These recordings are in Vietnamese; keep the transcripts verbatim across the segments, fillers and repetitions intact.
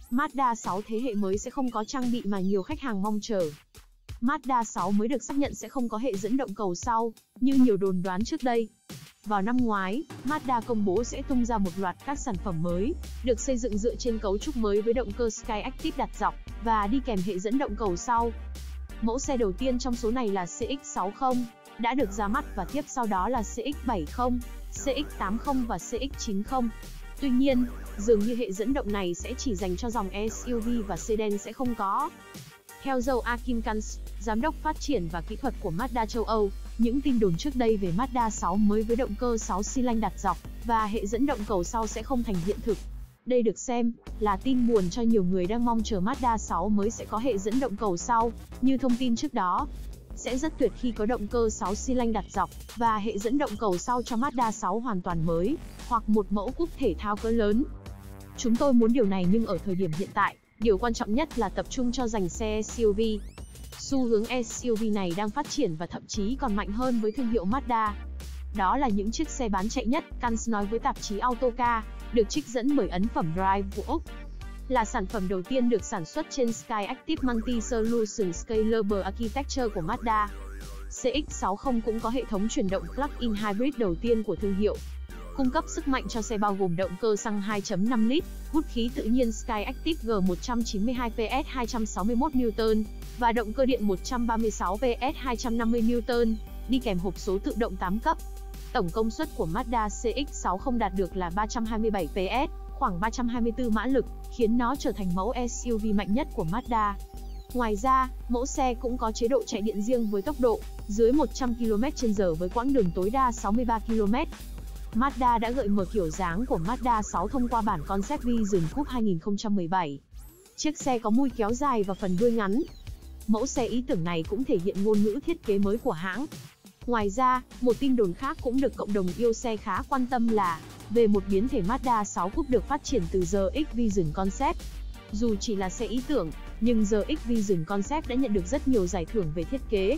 Mazda sáu thế hệ mới sẽ không có trang bị mà nhiều khách hàng mong chờ. Mazda sáu mới được xác nhận sẽ không có hệ dẫn động cầu sau, như nhiều đồn đoán trước đây. Vào năm ngoái, Mazda công bố sẽ tung ra một loạt các sản phẩm mới, được xây dựng dựa trên cấu trúc mới với động cơ Skyactiv đặt dọc, và đi kèm hệ dẫn động cầu sau. Mẫu xe đầu tiên trong số này là xê ích sáu mươi, đã được ra mắt và tiếp sau đó là xê ích bảy mươi, xê ích tám mươi và xê ích chín mươi. Tuy nhiên, dường như hệ dẫn động này sẽ chỉ dành cho dòng ét u vê và sedan sẽ không có. Theo Joachim Kanz, giám đốc phát triển và kỹ thuật của Mazda châu Âu, những tin đồn trước đây về Mazda sáu mới với động cơ sáu xi lanh đặt dọc và hệ dẫn động cầu sau sẽ không thành hiện thực. Đây được xem là tin buồn cho nhiều người đang mong chờ Mazda sáu mới sẽ có hệ dẫn động cầu sau, như thông tin trước đó. Sẽ rất tuyệt khi có động cơ sáu xi lanh đặt dọc và hệ dẫn động cầu sau cho Mazda sáu hoàn toàn mới, hoặc một mẫu cúp thể thao cỡ lớn. Chúng tôi muốn điều này nhưng ở thời điểm hiện tại, điều quan trọng nhất là tập trung cho dành xe ét u vê. Xu hướng ét u vê này đang phát triển và thậm chí còn mạnh hơn với thương hiệu Mazda. Đó là những chiếc xe bán chạy nhất, Kanz nói với tạp chí Autocar, được trích dẫn bởi ấn phẩm Drive của Úc. Là sản phẩm đầu tiên được sản xuất trên Skyactiv Multi-Solution Scalable Architecture của Mazda. xê ích sáu mươi cũng có hệ thống chuyển động plug-in hybrid đầu tiên của thương hiệu. Cung cấp sức mạnh cho xe bao gồm động cơ xăng hai phẩy năm lít, hút khí tự nhiên Skyactiv G một trăm chín mươi hai pê ét hai trăm sáu mươi mốt niu tơn và động cơ điện một trăm ba mươi sáu pê ét hai trăm năm mươi niu tơn, đi kèm hộp số tự động tám cấp. Tổng công suất của Mazda xê ích sáu mươi đạt được là ba trăm hai mươi bảy pê ét, khoảng ba trăm hai mươi tư mã lực, khiến nó trở thành mẫu ét u vê mạnh nhất của Mazda. Ngoài ra, mẫu xe cũng có chế độ chạy điện riêng với tốc độ dưới một trăm ki lô mét trên giờ với quãng đường tối đa sáu mươi ba ki lô mét. Mazda đã gợi mở kiểu dáng của Mazda sáu thông qua bản Concept Vision Coupe hai nghìn không trăm mười bảy. Chiếc xe có mui kéo dài và phần đuôi ngắn. Mẫu xe ý tưởng này cũng thể hiện ngôn ngữ thiết kế mới của hãng. Ngoài ra, một tin đồn khác cũng được cộng đồng yêu xe khá quan tâm là về một biến thể Mazda sáu Coupe được phát triển từ giê ích Vision Concept. Dù chỉ là xe ý tưởng, nhưng giê ích Vision Concept đã nhận được rất nhiều giải thưởng về thiết kế.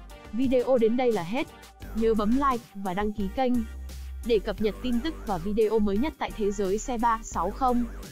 Video đến đây là hết. Nhớ bấm like và đăng ký kênh để cập nhật tin tức và video mới nhất tại thế giới xe ba sáu không.